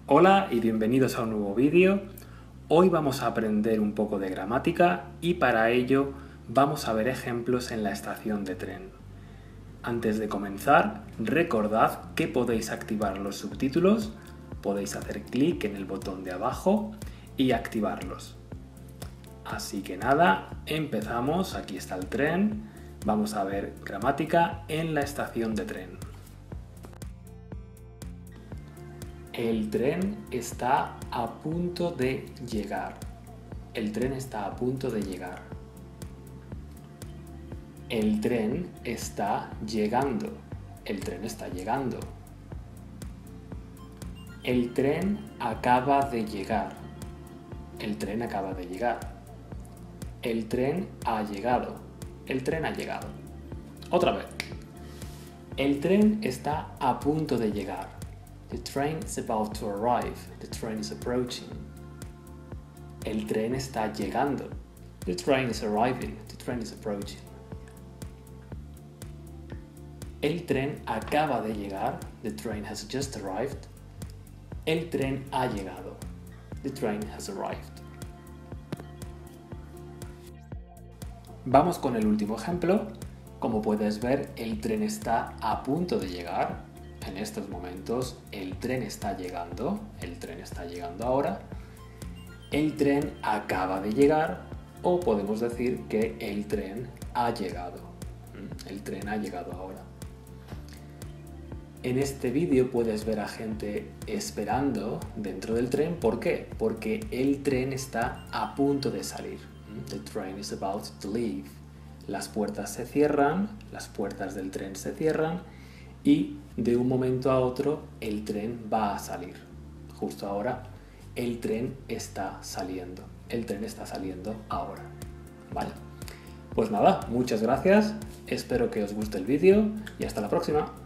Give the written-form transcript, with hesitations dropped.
Hola y bienvenidos a un nuevo vídeo. Hoy vamos a aprender un poco de gramática y para ello vamos a ver ejemplos en la estación de tren. Antes de comenzar, recordad que podéis activar los subtítulos, podéis hacer clic en el botón de abajo y activarlos. Así que nada, empezamos. Aquí está el tren. Vamos a ver gramática en la estación de tren. El tren está a punto de llegar. El tren está a punto de llegar. El tren está llegando. El tren está llegando. El tren acaba de llegar. El tren acaba de llegar. El tren ha llegado. El tren ha llegado. Otra vez. El tren está a punto de llegar. The train is about to arrive. The train is approaching. El tren está llegando. The train is arriving. The train is approaching. El tren acaba de llegar. The train has just arrived. El tren ha llegado. The train has arrived. Vamos con el último ejemplo. Como puedes ver, el tren está a punto de llegar. En estos momentos el tren está llegando. El tren está llegando ahora. El tren acaba de llegar. O podemos decir que el tren ha llegado. El tren ha llegado ahora. En este vídeo puedes ver a gente esperando dentro del tren. ¿Por qué? Porque el tren está a punto de salir. The train is about to leave. Las puertas se cierran, las puertas del tren se cierran y de un momento a otro el tren va a salir. Justo ahora el tren está saliendo. El tren está saliendo ahora. ¿Vale? Pues nada, muchas gracias. Espero que os guste el vídeo y hasta la próxima.